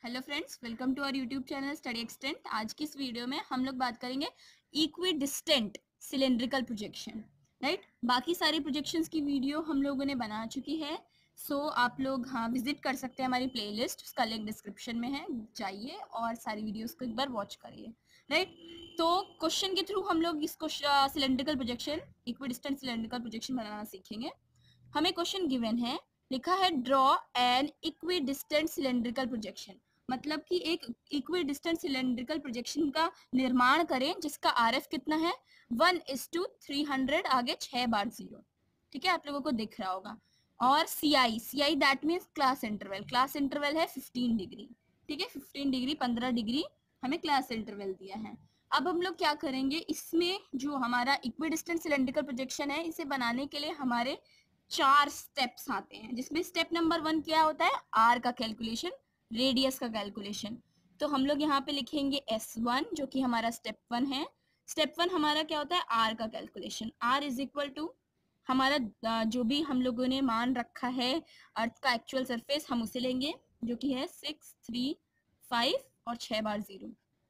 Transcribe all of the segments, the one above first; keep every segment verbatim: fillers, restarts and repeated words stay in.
Hello friends, welcome to our YouTube channel study extent. आज की इस वीडियो में हम लोग बात करेंगे इक्विडिस्टेंट सिलेंड्रिकल प्रोजेक्शन। राइट, बाकी सारी प्रोजेक्शंस की वीडियो हम लोगों ने बना चुकी है। सो so, आप लोग हाँ विजिट कर सकते हैं हमारी प्लेलिस्ट, उसका लिंक डिस्क्रिप्शन में है, जाइए और सारी वीडियोस को एक बार वॉच करिए। राइट, तो क्वेश्चन के थ्रू हम लोग इसको cylindrical projection, equidistant cylindrical projection बनाना सीखेंगे। हमें क्वेश्चन गिवन है, लिखा है draw an equidistant cylindrical projection, मतलब कि एक इक्विडिस्टेंट सिलेंड्रिकल प्रोजेक्शन का निर्माण करें जिसका आरएफ कितना है, one is to three hundred, आगे छह बार जीरो। ठीक है, आप लोगों को दिख रहा होगा। और C I C I that means class interval, class interval है फिफ्टीन डिग्री। ठीक है, फिफ्टीन डिग्री पंद्रह डिग्री हमें क्लास इंटरवल दिया है। अब हम लोग क्या करेंगे, इसमें जो हमारा इक्विडिस्टेंट सिलेंड्रिकल प्रोजेक्शन है इसे बनाने के लिए हमारे चार स्टेप्स आते हैं, जिसमें स्टेप नंबर वन क्या होता है, आर का कैलकुलेशन, रेडियस का कैलकुलेशन। तो हम लोग यहाँ पे लिखेंगे एस वन जो कि हमारा स्टेप वन है। स्टेप वन हमारा क्या होता है, आर का calculation. R is equal to हमारा जो भी हम लोगों ने मान रखा है अर्थ का एक्चुअल सरफेस, हम उसे लेंगे जो कि है सिक्स थ्री फाइव और छह बार जीरो।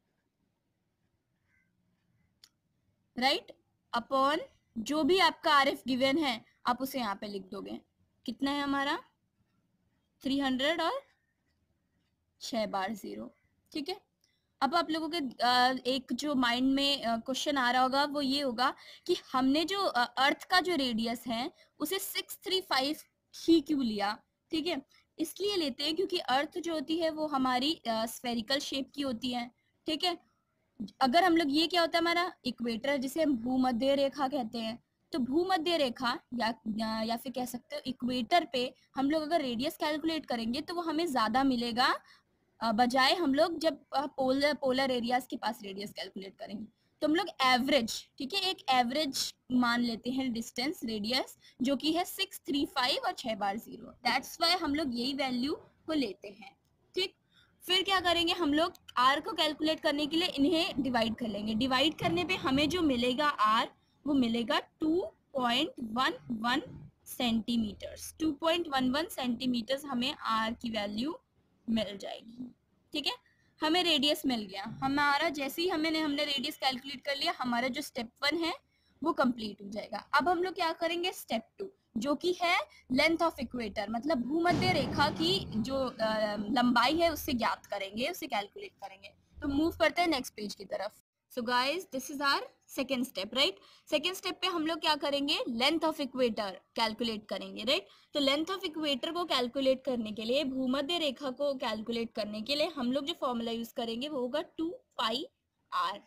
राइट, अपॉन जो भी आपका आर एफ गिवन है आप उसे यहाँ पे लिख दोगे। कितना है हमारा, थ्री हंड्रेड और छह बार जीरो। ठीक है, अब आप लोगों के एक जो माइंड में क्वेश्चन आ रहा होगा वो ये होगा कि हमने जो अर्थ का जो रेडियस है उसे सिक्स थ्री फाइव ही क्यों लिया। ठीक है, इसलिए लेते हैं क्योंकि अर्थ जो होती है वो हमारी स्फेरिकल शेप की होती है। ठीक है, अगर हम लोग ये क्या होता है हमारा इक्वेटर, जिसे हम भूमध्य रेखा कहते हैं, तो भूमध्य रेखा या, या या फिर कह सकते हो इक्वेटर पे हम लोग अगर रेडियस कैलकुलेट करेंगे तो वो हमें ज्यादा मिलेगा बजाय हम लोग जब पोलर पोलर एरियाज के पास रेडियस कैलकुलेट करेंगे। तो हम लोग एवरेज, ठीक है, एक एवरेज मान लेते हैं डिस्टेंस रेडियस जो कि है सिक्स थ्री फाइव और छह बार जीरो। दैट्स वाई हम लोग यही वैल्यू को लेते हैं। ठीक, फिर क्या करेंगे, हम लोग आर को कैलकुलेट करने के लिए इन्हें डिवाइड कर लेंगे। डिवाइड करने पे हमें जो मिलेगा आर वो मिलेगा two point one one centimetres. Two point one one centimetres हमें आर की वैल्यू मिल जाएगी। ठीक है, हमें रेडियस मिल गया। हमारा जैसे ही हमने हमने रेडियस कैलकुलेट कर लिया, हमारा जो स्टेप वन है वो कंप्लीट हो जाएगा। अब हम लोग क्या करेंगे, स्टेप टू जो कि है लेंथ ऑफ इक्वेटर, मतलब भूमध्य रेखा की जो लंबाई है उससे ज्ञात करेंगे, उसे कैलकुलेट करेंगे। तो मूव करते हैं नेक्स्ट पेज की तरफ। So guys, this is our second step. Right, second step पे हम लोग क्या करेंगे, लेंथ ऑफ इक्वेटर कैलकुलेट करेंगे। राइट, तो लेंथ ऑफ इक्वेटर को कैलकुलेट करने के लिए, भूमध्य रेखा को कैलकुलेट करने के लिए हम लोग जो फॉर्मूला यूज करेंगे वो होगा two pi R.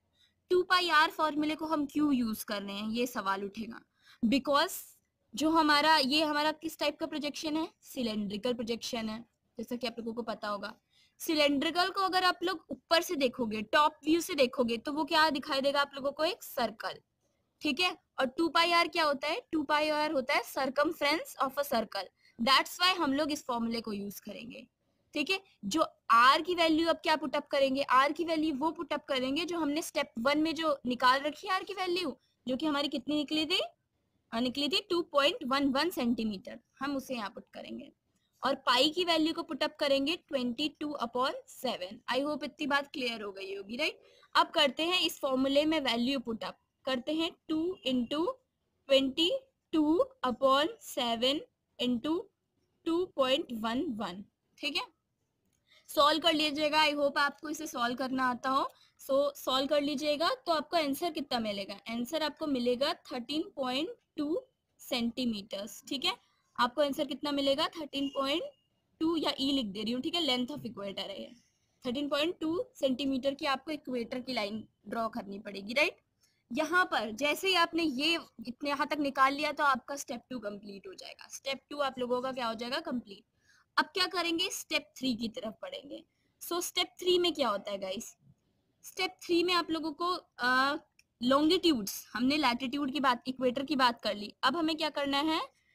Two pi R फॉर्मूले को हम क्यों यूज कर रहे हैं, ये सवाल उठेगा। बिकॉज जो हमारा ये हमारा किस टाइप का प्रोजेक्शन है, सिलेंड्रिकल प्रोजेक्शन है, जैसा कि आप लोगों को पता होगा। सिलेंड्रिकल को अगर आप लोग ऊपर से देखोगे, टॉप व्यू से देखोगे, तो वो क्या दिखाई देगा आप लोगों को, एक सर्कल। ठीक है, और टू पाई आर क्या होता है, टू पाई आर होता है circumference of a circle. That's why हम लोग इस फॉर्मूले को यूज करेंगे। ठीक है, जो आर की वैल्यू अब क्या पुटअप करेंगे, आर की वैल्यू वो पुटअप करेंगे जो हमने स्टेप वन में जो निकाल रखी है आर की वैल्यू, जो कि हमारी कितनी निकली थी, निकली थी two point one one centimetre, हम उसे यहाँ पुट करेंगे। और पाई की वैल्यू को पुटअप करेंगे twenty two upon seven. I hope इतनी बात क्लियर हो गई होगी। राइट, अब करते हैं इस फॉर्मूले में वैल्यू पुटअप, करते हैं two into twenty two upon seven into two point one one. ठीक है, सॉल्व कर लीजिएगा। आई होप आपको इसे सॉल्व करना आता हो। सो so, सॉल्व कर लीजिएगा तो आपको आंसर कितना मिलेगा, आंसर आपको मिलेगा थर्टीन पॉइंट टू सेंटीमीटर्स। ठीक है, आपको आंसर कितना मिलेगा, थर्टीन पॉइंट टू, या ई लिख दे रही हूँ। ठीक है, लेंथ ऑफ इक्वेटर है ये, थर्टीन पॉइंट टू सेंटीमीटर की आपको इक्वेटर की लाइन ड्रॉ करनी पड़ेगी। राइट, यहाँ पर जैसे ही आपने ये इतने यहाँ तक निकाल लिया तो आपका स्टेप टू कंप्लीट हो जाएगा। स्टेप टू आप लोगों का क्या हो जाएगा, कंप्लीट। अब क्या करेंगे, स्टेप थ्री की तरफ पढ़ेंगे। सो स्टेप थ्री में क्या होता है गाइस, स्टेप थ्री में आप लोगों को लॉन्गिट्यूड्स, हमने लैटिट्यूड की बात, इक्वेटर की बात कर ली। अब हमें क्या करना है,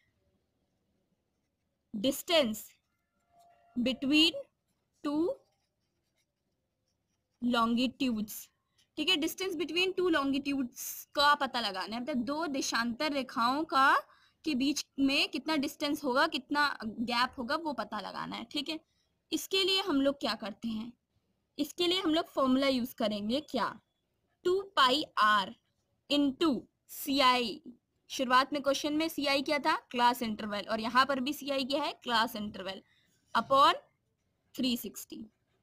डिस्टेंस बिटवीन टू लॉन्गिट्यूड्स। ठीक है, डिस्टेंस बिटवीन टू लॉन्गिट्यूड्स का पता लगाना है, मतलब दो देशांतर रेखाओं का के बीच में कितना डिस्टेंस होगा, कितना गैप होगा, वो पता लगाना है। ठीक है, इसके लिए हम लोग क्या करते हैं, इसके लिए हम लोग फॉर्मूला यूज करेंगे क्या, two pi R into C I. शुरुआत में क्वेश्चन में सी आई क्या था, क्लास इंटरवल, और यहाँ पर भी सी आई क्या है, class interval, upon three sixty.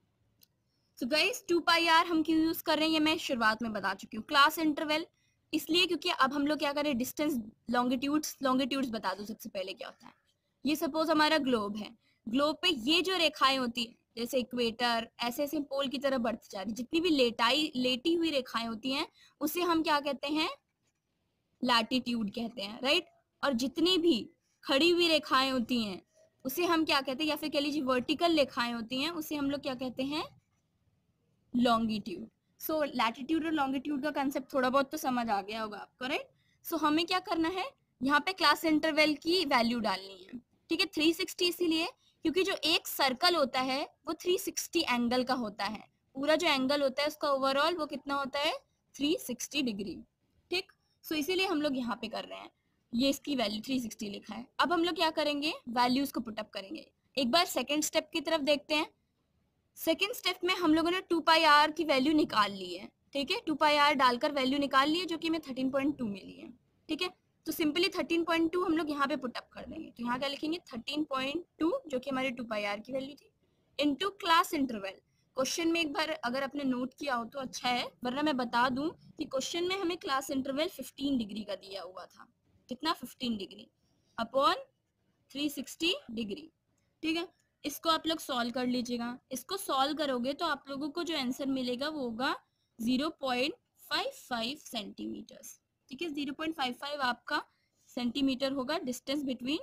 So guys two pi R हम क्यों यूज कर रहे हैं, ये मैं शुरुआत में बता चुकी हूँ। क्लास इंटरवल इसलिए क्योंकि अब हम लोग क्या करें, डिस्टेंस लॉन्गिट्यूड्स लॉन्गिट्यूड्स बता दो सबसे पहले क्या होता है। ये सपोज हमारा ग्लोब है, ग्लोब पे ये जो रेखाएं होती है जैसे इक्वेटर, ऐसे ऐसे पोल की तरह बढ़ती जा रही, जितनी भी लेटाई लेटी हुई रेखाएं होती हैं उसे हम क्या कहते हैं, लैटिट्यूड कहते हैं, राइट। और जितनी भी खड़ी हुई रेखाएं होती हैं उसे हम क्या कहते हैं, या फिर कह लीजिए वर्टिकल रेखाएं होती हैं उसे हम लोग क्या कहते हैं, लॉन्गिट्यूड। सो लैटिट्यूड और लॉन्गिट्यूड का कंसेप्ट थोड़ा बहुत तो समझ आ गया होगा आपको, राइट। सो so, हमें क्या करना है, यहाँ पे क्लास इंटरवल की वैल्यू डालनी है, ठीक है। थ्री सिक्सटी इसीलिए क्योंकि जो एक सर्कल होता है वो थ्री सिक्सटी एंगल का होता है, पूरा जो एंगल होता है उसका ओवरऑल वो कितना होता है, थ्री सिक्सटी डिग्री, ठीक। सो so, इसीलिए हम लोग यहाँ पे कर रहे हैं, ये इसकी वैल्यू थ्री सिक्सटी लिखा है। अब हम लोग क्या करेंगे, वैल्यूज को पुटअप करेंगे। एक बार सेकेंड स्टेप की तरफ देखते हैं। सेकेंड स्टेप में हम लोगों ने टू पाई आर की वैल्यू निकाल ली है, ठीक है। टू पाई आर डालकर वैल्यू निकाल ली है जो कि हमें थर्टीन पॉइंट टू मिली है, ठीक है। तो सिंपली थर्टीन पॉइंट टू हम लोग यहाँ पे पुटअप कर देंगे। तो यहाँ क्या लिखेंगे, थर्टीन पॉइंट टू जो कि हमारी टू पाई आर की वैल्यू थी, इनटू क्लास इंटरवल। क्वेश्चन में एक बार अगर आपने नोट किया हो तो अच्छा है, वरना मैं बता दूं कि क्वेश्चन में हमें क्लास इंटरवल फिफ्टीन डिग्री का दिया हुआ था। कितना, fifteen degree upon three sixty degree, ठीक है। इसको आप लोग सॉल्व कर लीजिएगा। इसको सॉल्व करोगे तो आप लोगों को जो आंसर मिलेगा वो होगा zero point five five centimetres, ठीक है। ज़ीरो पॉइंट फाइव फाइव आपका सेंटीमीटर होगा डिस्टेंस बिटवीन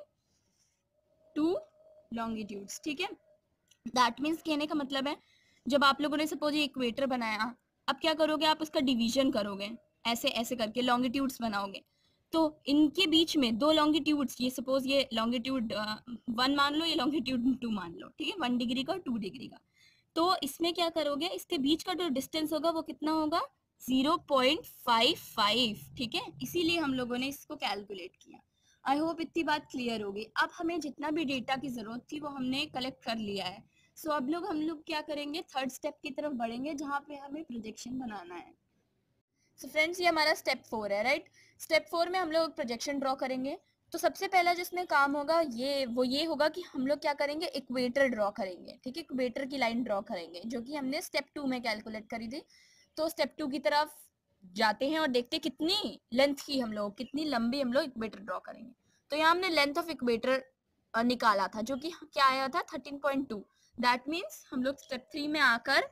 टू लॉन्गिट्यूड्स, ठीक है। दैट मीन्स कहने का मतलब है, जब आप लोगों ने सपोज ये इक्वेटर बनाया, अब क्या करोगे, आप उसका डिवीजन करोगे, ऐसे ऐसे करके लॉन्गिट्यूड्स बनाओगे। तो इनके बीच में दो लॉन्गिट्यूड्स, ये सपोज ये लॉन्गिट्यूड वन मान लो, ये लॉन्गिट्यूड टू मान लो, ठीक है, वन डिग्री का और टू डिग्री का। तो इसमें क्या करोगे, इसके बीच का जो डिस्टेंस होगा वो कितना होगा, ज़ीरो पॉइंट फाइव फाइव, ठीक है। इसीलिए हम लोगों ने इसको कैलकुलेट किया। आई होप इतनी बात क्लियर होगी। अब हमें जितना भी डेटा की जरूरत थी वो हमने कलेक्ट कर लिया है। सो so, अब लोग हम लोग क्या करेंगे, थर्ड स्टेप की तरफ बढ़ेंगे जहाँ पे हमें प्रोजेक्शन बनाना है। सो so फ्रेंड्स, ये हमारा स्टेप फोर है, राइट। स्टेप फोर में हम लोग प्रोजेक्शन ड्रॉ करेंगे। तो सबसे पहला जिसमें काम होगा ये वो ये होगा कि हम लोग क्या करेंगे, इक्वेटर ड्रॉ करेंगे, ठीक है। इक्वेटर की लाइन ड्रॉ करेंगे जो कि हमने स्टेप टू में कैलकुलेट करी थी। तो स्टेप टू की तरफ जाते हैं और देखते हैं कितनी लेंथ की हम लोग, कितनी लंबी हम लोग इक्वेटर ड्रॉ करेंगे। तो यहाँ हमने लेंथ ऑफ इक्वेटर निकाला था जो कि क्या आया था, thirteen point two. That means हम लोग स्टेप थ्री में आकर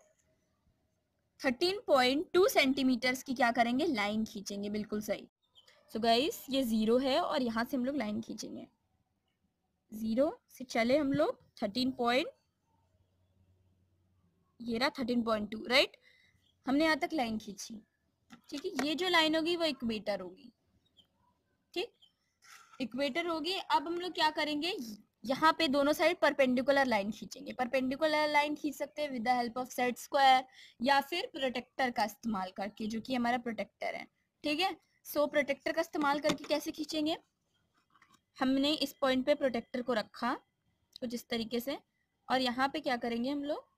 थर्टीन पॉइंट टू सेंटीमीटर्स की क्या करेंगे, लाइन खींचेंगे, बिल्कुल सही। सो so गाइस ये जीरो है और यहाँ से हम लोग लाइन खींचेंगे, जीरो से चले हम लोग थर्टीन पॉइंट, ये रहा थर्टीन पॉइंट टू, राइट। हमने यहाँ तक लाइन खींची, ठीक है। ये जो लाइन होगी वो इक्वेटर होगी, ठीक, इक्वेटर होगी। अब हम लोग क्या करेंगे, यहाँ पे दोनों साइड परपेंडिकुलर लाइन खींचेंगे। परपेंडिकुलर लाइन खींच सकते हैं with the help of set square या फिर प्रोटेक्टर का इस्तेमाल करके, जो कि हमारा प्रोटेक्टर है, ठीक है। सो so, प्रोटेक्टर का इस्तेमाल करके कैसे खींचेंगे, हमने इस पॉइंट पे प्रोटेक्टर को रखा कुछ इस तरीके से, और यहाँ पे क्या करेंगे हम लोग,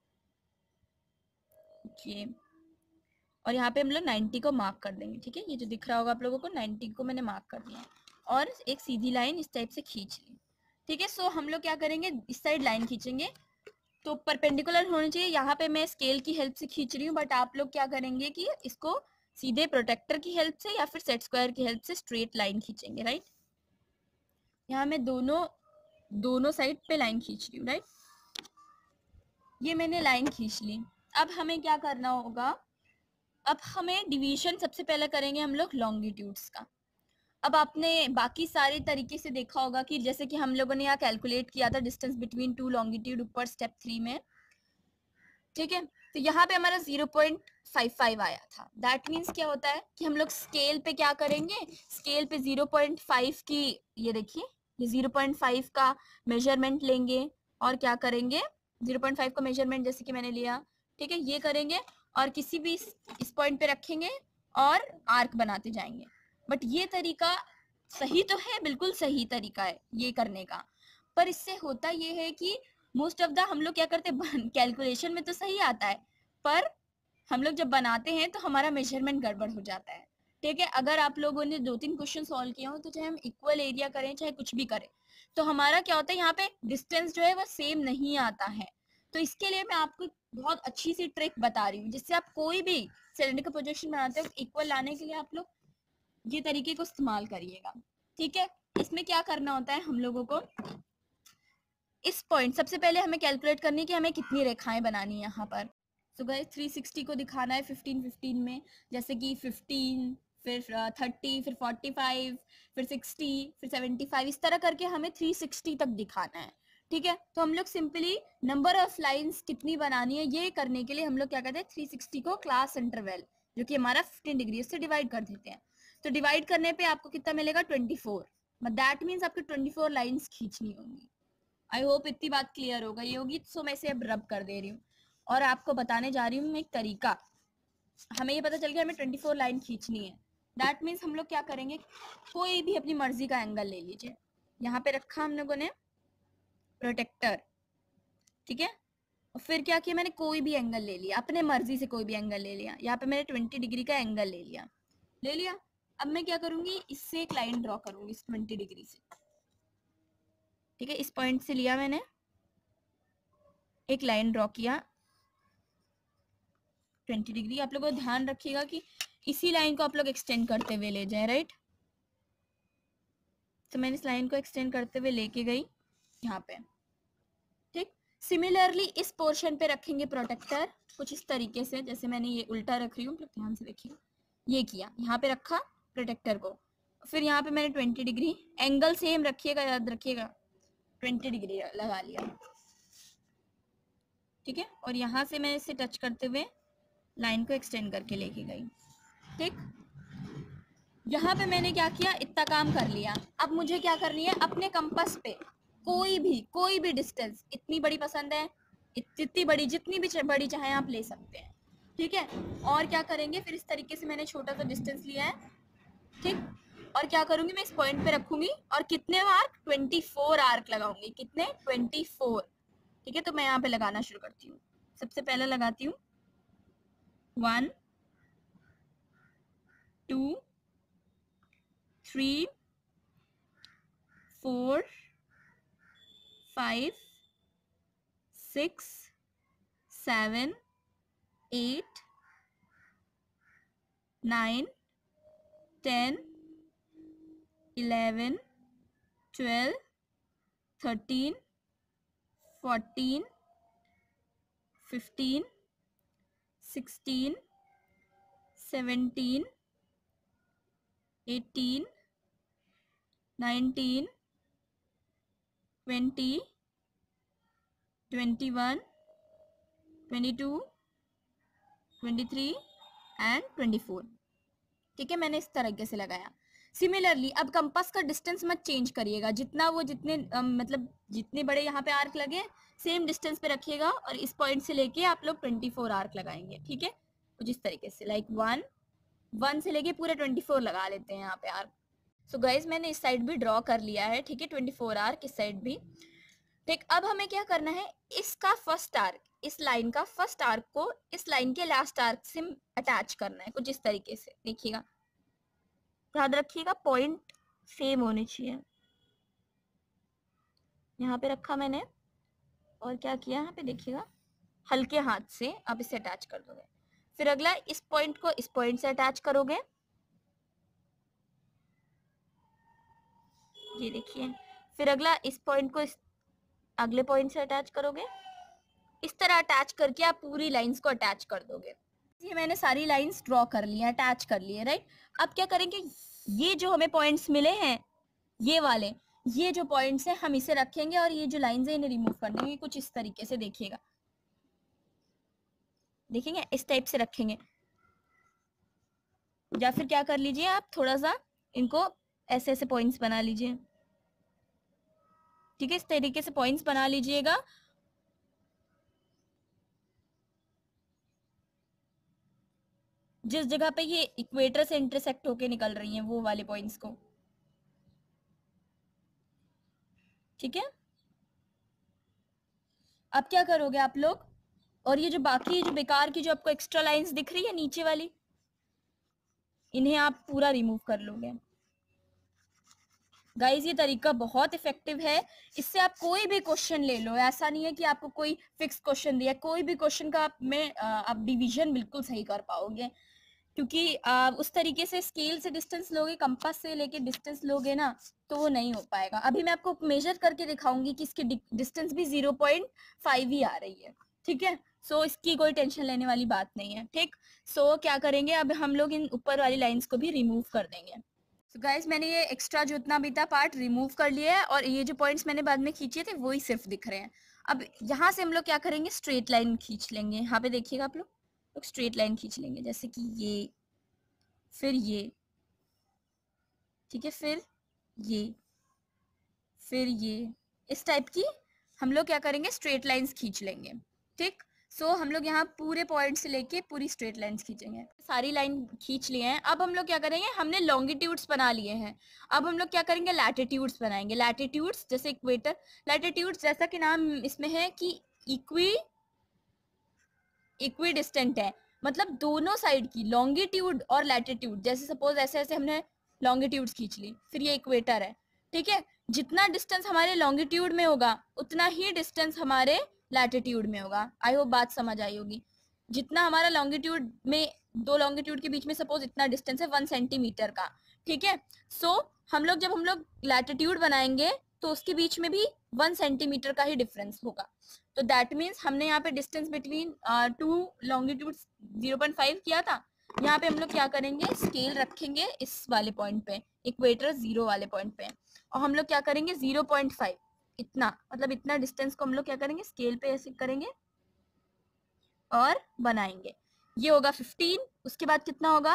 ये, और यहाँ पे हम लोग नाइन्टी को मार्क कर देंगे, ठीक है। ये जो दिख रहा होगा आप लोगों को, नाइन्टी को मैंने मार्क कर दिया और एक सीधी लाइन इस टाइप से खींच ली, ठीक है। सो हम लोग क्या करेंगे, इस साइड लाइन खींचेंगे तो परपेंडिकुलर होनी चाहिए। यहाँ पे मैं स्केल की हेल्प से खींच रही हूँ, बट आप लोग क्या करेंगे कि इसको सीधे प्रोटेक्टर की हेल्प से या फिर सेट स्क्वायर की हेल्प से स्ट्रेट लाइन खींचेंगे, राइट। यहाँ मैं दोनों दोनों साइड पे लाइन खींच रही हूँ, राइट। ये मैंने लाइन खींच ली। अब हमें क्या करना होगा, अब हमें डिवीजन सबसे पहले करेंगे हम लोग लॉन्गिट्यूड्स का। अब आपने बाकी सारे तरीके से देखा होगा कि जैसे कि हम लोगों ने यहाँ कैलकुलेट किया था डिस्टेंस बिटवीन टू लॉन्गिट्यूड ऊपर स्टेप थ्री में, ठीक है। तो यहाँ पे हमारा ज़ीरो पॉइंट फाइव फाइव आया था। दैट मीन्स क्या होता है कि हम लोग स्केल पे क्या करेंगे, स्केल पे ज़ीरो पॉइंट फाइव की, ये देखिए ये ज़ीरो पॉइंट फाइव का मेजरमेंट लेंगे और क्या करेंगे, ज़ीरो पॉइंट फाइव का मेजरमेंट जैसे कि मैंने लिया, ठीक है, ये करेंगे और किसी भी इस पॉइंट पे रखेंगे और आर्क बनाते जाएंगे। बट ये तरीका सही तो है, बिल्कुल सही तरीका है ये करने का, पर इससे होता ये है कि मोस्ट ऑफ द हम लोग क्या करते हैं, कैलकुलेशन में तो सही आता है, पर हम लोग जब बनाते हैं तो हमारा मेजरमेंट गड़बड़ हो जाता है। ठीक है, अगर आप लोगों ने दो तीन क्वेश्चन सॉल्व किया हो तो चाहे हम इक्वल एरिया करें चाहे कुछ भी करें, तो हमारा क्या होता है यहाँ पे डिस्टेंस जो है वो सेम नहीं आता है। तो इसके लिए मैं आपको बहुत अच्छी सी ट्रिक बता रही हूँ, जिससे आप कोई भी सिलेंडर प्रोजेक्शन बनाते हो इक्वल लाने के लिए आप लोग ये तरीके को इस्तेमाल करिएगा। ठीक है, इसमें क्या करना होता है हम लोगों को, इस पॉइंट सबसे पहले हमें कैलकुलेट करनी है कि हमें कितनी रेखाएं बनानी है यहाँ पर। सो गाइस थ्री सिक्सटी को दिखाना है फिफ्टीन फिफ्टीन में, जैसे कि फिफ्टीन, फिर थर्टी, फिर फोर्टी फाइव, फिर सिक्सटी, फिर सेवेंटी फाइव, इस तरह करके हमें थ्री सिक्सटी तक दिखाना है। ठीक है, तो हम लोग सिंपली नंबर ऑफ लाइंस कितनी बनानी है ये करने के लिए हम लोग क्या करते हैं, थ्री सिक्सटी को क्लास इंटरवल जो कि हमारा फिफ्टीन डिग्री से डिवाइड कर देते हैं। तो डिवाइड करने पे आपको कितना मिलेगा, ट्वेंटी फोर। दैट मीन्स आपको ट्वेंटी फोर लाइन्स खींचनी होंगी। आई होप इतनी बात क्लियर हो गई होगी। सो मैं इसे अब रब कर दे रही हूँ और आपको बताने जा रही हूँ एक तरीका। हमें ये पता चल गया हमें ट्वेंटी फोर लाइन खींचनी है। दैट मीन्स हम लोग क्या करेंगे, कोई भी अपनी मर्जी का एंगल ले लीजिए। यहाँ पे रखा हम लोगों ने प्रोटेक्टर, ठीक है, और फिर क्या किया, मैंने कोई भी एंगल ले लिया, अपने मर्जी से कोई भी एंगल ले लिया। यहाँ पे मैंने ट्वेंटी डिग्री का एंगल ले लिया ले लिया अब मैं क्या करूंगी, इससे एक लाइन ड्रॉ करूंगी इस ट्वेंटी डिग्री से। ठीक है, इस पॉइंट से लिया मैंने, एक लाइन ड्रॉ किया ट्वेंटी डिग्री। आप लोगों को ध्यान रखिएगा कि इसी लाइन को आप लोग एक्सटेंड करते हुए ले जाए, राइट। तो मैंने इस लाइन को एक्सटेंड करते हुए लेके गई यहाँ पे। ठीक, सिमिलरली इस पोर्शन पे रखेंगे प्रोटेक्टर कुछ इस तरीके से, जैसे मैंने ये उल्टा रख रही हूँ, ध्यान से देखिए, ये किया, यहाँ पे रखा प्रोटेक्टर को, फिर यहाँ पे मैंने ट्वेंटी डिग्री एंगल सेम रखिएगा, याद रखिएगा, ट्वेंटी डिग्री लगा लिया। ठीक है, और यहाँ से मैं इसे टच करते हुए लाइन को एक्सटेंड करके लेके गई। ठीक, यहाँ पे मैंने क्या किया, इतना काम कर लिया। अब मुझे क्या करनी है, अपने कंपास पे कोई भी कोई भी डिस्टेंस, इतनी बड़ी पसंद है, इतनी बड़ी, जितनी भी बड़ी चाहे आप ले सकते हैं। ठीक है, और क्या करेंगे, फिर इस तरीके से मैंने छोटा सा डिस्टेंस लिया है। ठीक, और क्या करूंगी, मैं इस पॉइंट पे रखूंगी और कितने आर्क, ट्वेंटी फोर आर्क लगाऊंगी। कितने, ट्वेंटी फोर। ठीक है, तो मैं यहाँ पे लगाना शुरू करती हूँ। सबसे पहले लगाती हूँ one, two, three, four, five, six, seven, eight, nine, ten, eleven, twelve, thirteen, fourteen, fifteen, sixteen, seventeen, eighteen, nineteen, twenty, twenty one, twenty two, twenty three and twenty four. ठीक है, मैंने इस तरीके से लगाया। सिमिलरली अब कंपास का distance मत चेंज करिएगा, जितना वो जितने आ, मतलब जितने बड़े यहाँ पे आर्क लगे सेम डिस्टेंस पे रखिएगा, और इस पॉइंट से लेके आप लोग ट्वेंटी फोर आर्क लगाएंगे। ठीक है, कुछ इस तरीके से, लाइक वन वन से लेके पूरे ट्वेंटी फोर लगा लेते हैं यहाँ पे आर्क। सो गाइज मैंने इस साइड भी ड्रॉ कर लिया है। ठीक है, ट्वेंटी फोर आर्क इस साइड भी। ठीक, अब हमें क्या करना है, इसका फर्स्ट आर्क, इस लाइन का फर्स्ट आर्क को इस लाइन के लास्ट आर्क से अटैच करना है, कुछ इस तरीके से। देखिएगा, याद रखिएगा पॉइंट सेम होने चाहिए। यहाँ पे रखा मैंने और क्या किया, यहाँ पे देखिएगा, हल्के हाथ से आप इसे अटैच कर दोगे। फिर अगला इस पॉइंट को इस पॉइंट से अटैच करोगे, ये देखिए। फिर अगला इस पॉइंट को इस अगले पॉइंट से अटैच करोगे। इस तरह अटैच करके आप पूरी लाइंस को अटैच कर दोगे। ये मैंने सारी लाइंस ड्रॉ कर ली है, अटैच कर लिए, राइट। अब क्या करेंगे, ये जो हमें पॉइंट्स मिले हैं, ये वाले, ये जो पॉइंट्स हैं हम इसे रखेंगे और ये जो लाइंस है इन्हें रिमूव कर देंगे, कुछ इस तरीके से। देखिएगा, देखेंगे इस टाइप से रखेंगे, या फिर क्या कर लीजिए आप, थोड़ा सा इनको ऐसे ऐसे पॉइंट्स बना लीजिए। ठीक है, इस तरीके से पॉइंट्स बना लीजिएगा। जिस जगह पे ये इक्वेटर से इंटरसेक्ट होके निकल रही हैं वो वाले पॉइंट्स को। ठीक है, अब क्या करोगे आप लोग, और ये जो बाकी जो बेकार की जो आपको एक्स्ट्रा लाइंस दिख रही है नीचे वाली, इन्हें आप पूरा रिमूव कर लोगे। गाइज ये तरीका बहुत इफेक्टिव है, इससे आप कोई भी क्वेश्चन ले लो, ऐसा नहीं है कि आपको कोई फिक्स क्वेश्चन दिया, कोई भी क्वेश्चन का आप में आप डिवीजन बिल्कुल सही कर पाओगे, क्योंकि आ, उस तरीके से स्केल से डिस्टेंस लोगे, कंपास से लेके डिस्टेंस लोगे ना, तो वो नहीं हो पाएगा। अभी मैं आपको मेजर करके दिखाऊंगी कि इसकी डिस्टेंस भी ज़ीरो पॉइंट फाइव ही आ रही है, ठीक है। सो so, इसकी कोई टेंशन लेने वाली बात नहीं है, ठीक। सो so, क्या करेंगे, अब हम लोग इन ऊपर वाली लाइंस को भी रिमूव कर देंगे। सो so गाइज मैंने ये एक्स्ट्रा जो इतना भी था पार्ट रिमूव कर लिया है, और ये जो पॉइंट्स मैंने बाद में खींचे थे वही सिर्फ दिख रहे हैं। अब यहाँ से हम लोग क्या करेंगे, स्ट्रेट लाइन खींच लेंगे। यहाँ पे देखिएगा आप लोग, लोग स्ट्रेट लाइन खींच लेंगे, जैसे कि ये, फिर ये, ठीक है, फिर ये, फिर ये, इस टाइप की हम लोग क्या करेंगे, स्ट्रेट लाइंस खींच लेंगे, ठीक। सो so, हम लोग यहाँ पूरे पॉइंट से लेके पूरी स्ट्रेट लाइंस खींचेंगे। सारी लाइन खींच लिए हैं, अब हम लोग क्या करेंगे, हमने लॉन्गिट्यूड्स बना लिए हैं, अब हम लोग क्या करेंगे, लैटिट्यूड्स बनाएंगे। लैटिट्यूड्स जैसे इक्वेटर, लैटिट्यूड्स जैसा कि नाम इसमें है कि इक्वी इक्वी डिस्टेंट है, मतलब दोनों साइड की लॉन्गिट्यूड और लैटिट्यूड, जैसे सपोज ऐसे ऐसे हमने लॉन्गिट्यूड्स खींच ली, फिर ये इक्वेटर है, ठीक है। जितना डिस्टेंस हमारे लॉन्गिट्यूड में होगा उतना ही डिस्टेंस हमारे लैटिट्यूड में होगा। आई होप बात समझ आई होगी। जितना हमारा लॉन्गिट्यूड में, दो लॉन्गिट्यूड के बीच में सपोज इतना डिस्टेंस है वन सेंटीमीटर का, ठीक है। सो so, हम लोग जब हम लोग लैटिट्यूड बनाएंगे तो उसके बीच में भी वन सेंटीमीटर का ही डिफरेंस होगा। तो दैट मीन्स हमने यहाँ पे distance between two longitude zero point five किया था, यहाँ पे हम लोग क्या करेंगे, स्केल रखेंगे इस वाले पॉइंट पे, इक्वेटर जीरो वाले पॉइंट पे, और हम लोग क्या करेंगे ज़ीरो पॉइंट फाइव, इतना मतलब इतना डिस्टेंस को हम लोग क्या करेंगे, स्केल पे ऐसे करेंगे और बनाएंगे। ये होगा फिफ्टीन, उसके बाद कितना होगा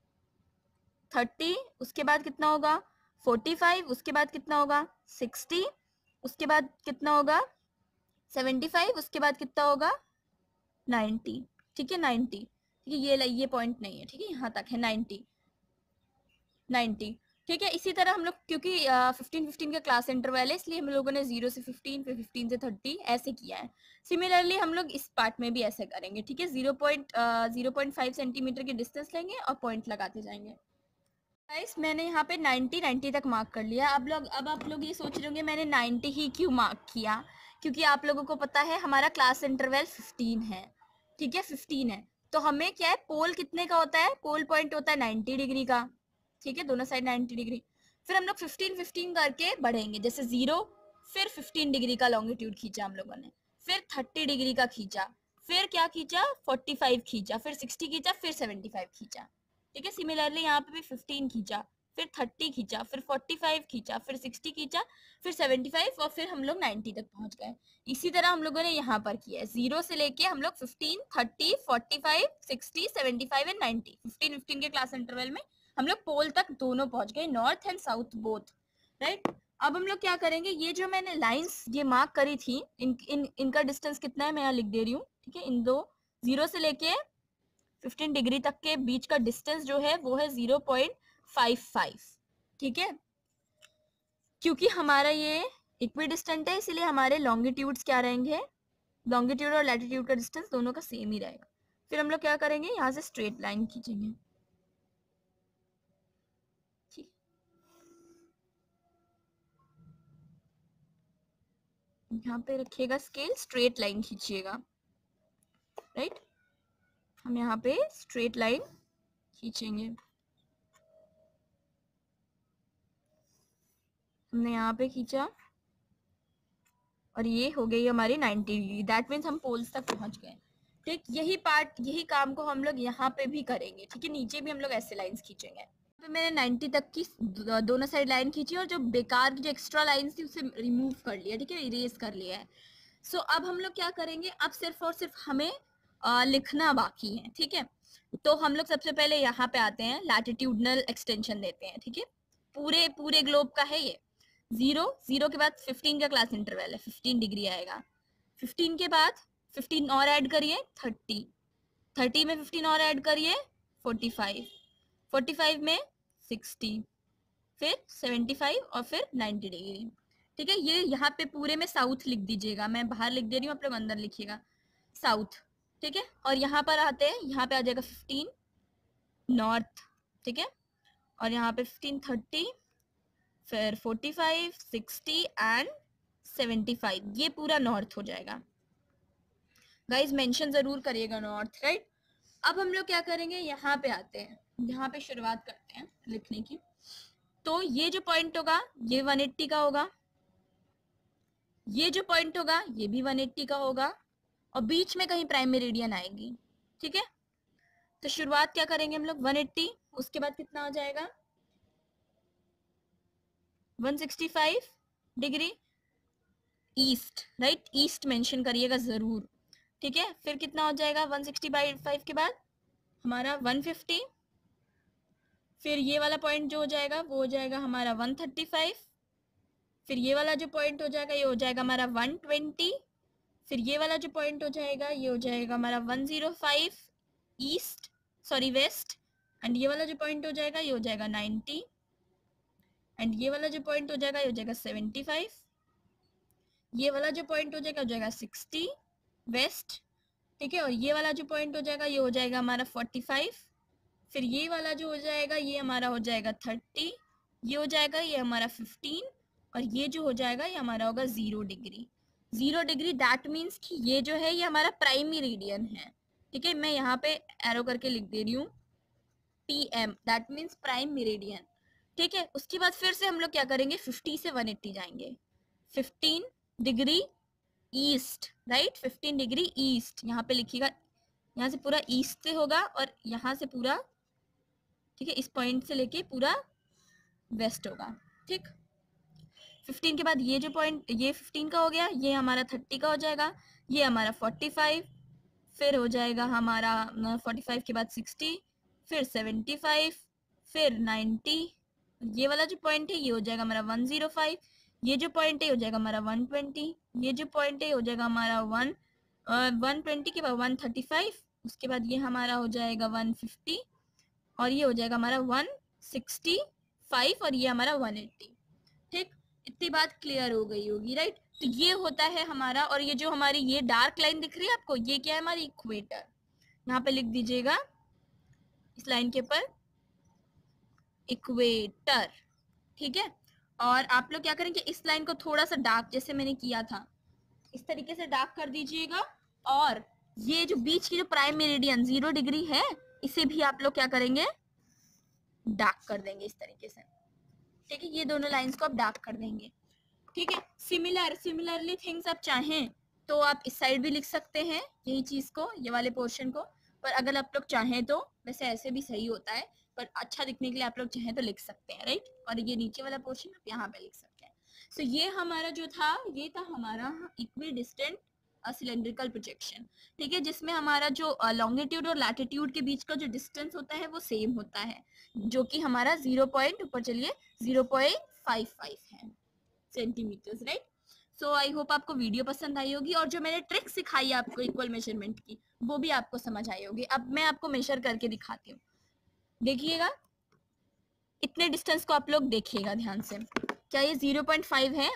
थर्टी, उसके बाद कितना होगा फोर्टी फाइव, उसके बाद कितना होगा सिक्सटी, उसके बाद कितना होगा सेवेंटी फाइव, उसके बाद कितना होगा नाइन्टी, ठीक है, नाइन्टी, ठीक है। ये ये पॉइंट नहीं है, ठीक है, यहाँ तक है नाइन्टी, नाइन्टी, ठीक है। इसी तरह हम लोग, क्योंकि फिफ्टीन फिफ्टीन का क्लास इंटरवल है, इसलिए हम लोगों ने जीरो से फिफ्टीन, फिर फिफ्टीन से थर्टी ऐसे किया है। सिमिलरली हम लोग इस पार्ट में भी ऐसे करेंगे, ठीक है। Zero point zero point five centimetre की डिस्टेंस लेंगे और पॉइंट लगाते जाएंगे। गाइस मैंने यहाँ पे नाइन्टी नाइन्टी तक मार्क कर लिया। अब लोग अब आप लोग ये सोच रहे होंगे मैंने नाइन्टी ही क्यों मार्क किया, क्योंकि आप लोगों को पता है हमारा क्लास इंटरवल फिफ्टीन है, ठीक है, फिफ्टीन है। तो हमें क्या है, पोल कितने का होता है, पोल पॉइंट होता है नाइन्टी डिग्री का, ठीक है, दोनों साइड नाइन्टी डिग्री। फिर हम लोग फिफ्टीन फिफ्टीन करके बढ़ेंगे, जैसे जीरो, फिर फिफ्टीन डिग्री का लॉन्गिट्यूड खींचा हम लोगों ने, फिर थर्टी डिग्री का खींचा, फिर क्या खींचा फोर्टी फाइव खींचा, फिर सिक्सटी खींचा, फिर सेवेंटी फाइव खींचा, ठीक है। सिमिलरली यहाँ पे भी फिफ्टीन खींचा, फिर थर्टी खींचा, फिर फोर्टी फाइव खींचा, फिर सिक्सटी खींचा, फिर सेवेंटी फाइव, और फिर हम लोग नाइन्टी तक पहुंच गए। इसी तरह हम लोगों ने यहाँ पर किया है, जीरो से लेके हम लोग fifteen, thirty, forty five, sixty, seventy five and ninety, fifteen fifteen के क्लास इंटरवल में हम लोग पोल तक दोनों पहुंच गए, north and south both, right. अब हम लोग क्या करेंगे, ये जो मैंने लाइंस ये मार्क करी थी, इन, इन इनका डिस्टेंस कितना है मैं यहाँ लिख दे रही हूँ, ठीक है। इन दो जीरो से लेके फिफ्टीन डिग्री तक के बीच का डिस्टेंस जो है वो है ज़ीरो पॉइंट फाइव फाइव, ठीक है। क्योंकि हमारा ये इक्वी डिस्टेंट है, इसलिए हमारे लॉन्गिट्यूड्स क्या रहेंगे, लॉन्गिट्यूड और लैटिट्यूड का डिस्टेंस दोनों का सेम ही रहेगा। फिर हम लोग क्या करेंगे, यहाँ से स्ट्रेट लाइन खींचेंगे, ठीक, यहाँ पे रखिएगा स्केल, स्ट्रेट लाइन खींचिएगा, राइट। हम यहाँ पे स्ट्रेट लाइन खींचेंगे, हमने यहाँ पे खींचा और ये हो गई हमारी नाइन्टी डिग्री, दैट मीन्स हम पोल्स तक पहुंच गए, ठीक। यही पार्ट, यही काम को हम लोग यहाँ पे भी करेंगे, ठीक है। नीचे भी हम लोग ऐसे लाइंस खींचेंगे। तो मैंने नाइन्टी तक की दोनों साइड लाइन खींची, और जो बेकार की जो एक्स्ट्रा लाइंस थी उसे रिमूव कर लिया, ठीक है, इरेज कर लिया है। सो so, अब हम लोग क्या करेंगे, अब सिर्फ और सिर्फ हमें आ, लिखना बाकी है, ठीक है। तो हम लोग सबसे पहले यहाँ पे आते हैं, लैटिट्यूडनल एक्सटेंशन देते हैं, ठीक है। पूरे पूरे ग्लोब का है ये, जीरो, जीरो के बाद फिफ्टीन का क्लास इंटरवल है, फिफ्टीन डिग्री आएगा, फिफ्टीन के बाद फिफ्टीन और ऐड करिए थर्टी, थर्टी में फिफ्टीन और ऐड करिए फोर्टी फाइव, फोर्टी फाइव में सिक्सटी, फिर सेवेंटी फाइव और फिर नाइन्टी डिग्री, ठीक है, ये यहाँ पे पूरे में साउथ लिख दीजिएगा, मैं बाहर लिख दे रही हूँ, आप लोग अंदर लिखिएगा साउथ। ठीक है, और यहाँ पर आते हैं, यहाँ पे आ जाएगा फिफ्टीन नॉर्थ। ठीक है, और यहाँ पे फिफ्टीन थर्टी, फिर forty five, sixty and seventy five, ये पूरा नॉर्थ हो जाएगा। गाइज मेंशन जरूर करिएगा नॉर्थ, राइट। अब हम लोग क्या करेंगे, यहाँ पे आते हैं, यहाँ पे शुरुआत करते हैं लिखने की। तो ये जो पॉइंट होगा ये वन एट्टी का होगा, ये जो पॉइंट होगा ये भी वन एट्टी का होगा, और बीच में कहीं प्राइम मेरिडियन आएगी। ठीक है, तो शुरुआत क्या करेंगे हम लोग, वन एट्टी, उसके बाद कितना हो जाएगा one sixty five degree east, right, east mention करिएगा जरूर। ठीक है, फिर कितना हो जाएगा वन सिक्सटी फाइव के बाद हमारा वन फिफ्टी, फिर ये वाला पॉइंट जो हो जाएगा वो हो जाएगा हमारा वन थर्टी फाइव, फिर ये वाला जो पॉइंट हो जाएगा ये हो जाएगा हमारा वन ट्वेंटी, फिर ये वाला जो पॉइंट हो जाएगा ये हो जाएगा हमारा one zero five east sorry west, and ये वाला जो पॉइंट हो जाएगा ये हो जाएगा नाइन्टी, एंड ये वाला जो पॉइंट हो जाएगा ये हो जाएगा सेवेंटी फाइव, ये वाला जो पॉइंट हो जाएगा हो जाएगा सिक्सटी वेस्ट। ठीक है, और ये वाला जो पॉइंट हो जाएगा ये हो जाएगा हमारा फोर्टी फाइव, फिर ये वाला जो हो जाएगा ये हमारा हो जाएगा थर्टी, ये हो जाएगा ये हमारा फिफ्टीन, और ये जो हो जाएगा ये हमारा होगा zero degree. Zero degree that means कि ये जो है ये हमारा प्राइम मेरिडियन है। ठीक है, मैं यहाँ पे एरो करके लिख दे रही हूँ P M, that means prime meridian. ठीक है, उसके बाद फिर से हम लोग क्या करेंगे, फिफ्टी से वन एट्टी जाएंगे, fifteen degree east, right, fifteen degree east यहाँ पे लिखिएगा, यहाँ से पूरा ईस्ट से होगा और यहाँ से पूरा, ठीक है, इस पॉइंट से लेके पूरा वेस्ट होगा। ठीक, फिफ्टीन के बाद ये जो पॉइंट ये फिफ्टीन का हो गया, ये हमारा थर्टी का हो जाएगा, ये हमारा फोर्टी फाइव, फिर हो जाएगा हमारा फोर्टी फाइव के बाद सिक्सटी, फिर सेवेंटी फाइव, फिर नाइन्टी, ये वाला जो पॉइंट है ये हो जाएगा हमारा वन ज़ीरो फाइव, ये जो पॉइंट है हो जाएगा हमारा वन ट्वेंटी, ये जो पॉइंट है हो जाएगा हमारा वन वन ट्वेंटी के बाद वन थर्टी फाइव, उसके बाद ये हमारा हो जाएगा वन फिफ्टी, और ये हो जाएगा हमारा वन सिक्सटी फाइव, और ये हमारा वन एट्टी। ठीक, इतनी बात क्लियर हो गई होगी, राइट। तो ये होता है हमारा, और ये जो हमारी ये डार्क लाइन दिख रही है आपको, ये क्या है, हमारी इक्वेटर। यहाँ पे लिख दीजिएगा इस लाइन के ऊपर इक्वेटर। ठीक है, और आप लोग क्या करेंगे, इस लाइन को थोड़ा सा डार्क, जैसे मैंने किया था इस तरीके से डार्क कर दीजिएगा, और ये जो बीच की जो प्राइम मेरिडियन जीरो डिग्री है इसे भी आप लोग क्या करेंगे, डार्क कर देंगे इस तरीके से। ठीक है, ये दोनों लाइंस को आप डार्क कर देंगे। ठीक है, सिमिलर सिमिलरली थिंग्स आप चाहें तो आप इस साइड भी लिख सकते हैं यही चीज को, ये वाले पोर्शन को, पर अगर आप लोग चाहें तो वैसे ऐसे भी सही होता है, पर अच्छा दिखने के लिए आप लोग चाहें तो लिख सकते हैं, राइट। और ये नीचे वाला पोर्शन आप यहाँ पे लिख सकते हैं। सो so, ये हमारा जो था ये था हमारा इक्वी डिस्टेंट सिलेंड्रिकल प्रोजेक्शन। ठीक है, जिसमें हमारा जो लॉन्गिट्यूड और लैटिट्यूड के बीच का जो डिस्टेंस होता है वो सेम होता है, जो कि हमारा जीरो पॉइंट ऊपर चलिए जीरो पॉइंट फाइव फाइव है centimetres, right. So I hope आपको वीडियो पसंद आई होगी, और जो मैंने ट्रिक सिखाई है आपको इक्वल मेजरमेंट की वो भी आपको समझ आई होगी। अब मैं आपको मेजर करके दिखाती हूँ, देखिएगा इतने डिस्टेंस को आप लोग देखिएगा ध्यान से, क्या ये जीरो पॉइंट फाइव है,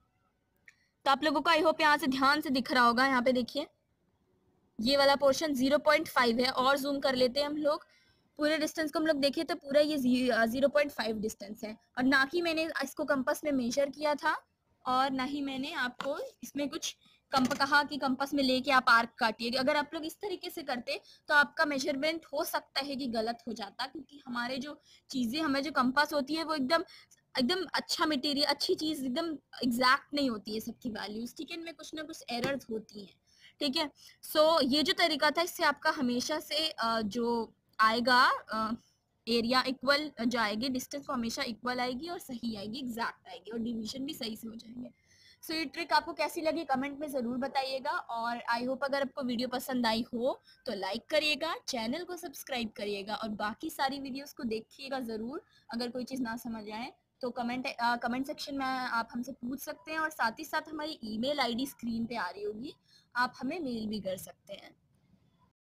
तो आप लोगों को आई होप यहाँ से ध्यान से दिख रहा होगा। यहाँ पे देखिए ये वाला पोर्शन जीरो पॉइंट फाइव है, और जूम कर लेते हैं हम लोग, पूरे डिस्टेंस को हम लोग देखें तो पूरा ये जीरो पॉइंट फाइव डिस्टेंस है, और ना ही मैंने इसको कंपास में मेजर किया था, और ना ही मैंने आपको इसमें कुछ कंप कहा कि कंपास में लेके आप आर्क काटिए। अगर आप लोग इस तरीके से करते तो आपका मेजरमेंट हो सकता है कि गलत हो जाता, क्योंकि हमारे जो चीजें हमें जो कंपास होती है वो एकदम एकदम अच्छा मटेरियल, अच्छी चीज एकदम एग्जैक्ट नहीं होती है सबकी वैल्यूज। ठीक है, इनमें कुछ ना कुछ एरर्स होती हैं। ठीक है, सो so, ये जो तरीका था इससे आपका हमेशा से जो आएगा एरिया इक्वल जो आएगी, डिस्टेंस को हमेशा इक्वल आएगी और सही आएगी, एग्जैक्ट आएगी, और डिवीजन भी सही से हो जाएंगे। सो so, ये ट्रिक आपको कैसी लगी कमेंट में ज़रूर बताइएगा, और आई होप अगर आपको वीडियो पसंद आई हो तो लाइक करिएगा, चैनल को सब्सक्राइब करिएगा, और बाकी सारी वीडियोस को देखिएगा ज़रूर। अगर कोई चीज़ ना समझ आए तो कमेंट कमेंट सेक्शन में आप हमसे पूछ सकते हैं, और साथ ही साथ हमारी ईमेल आईडी स्क्रीन पे आ रही होगी, आप हमें मेल भी कर सकते हैं।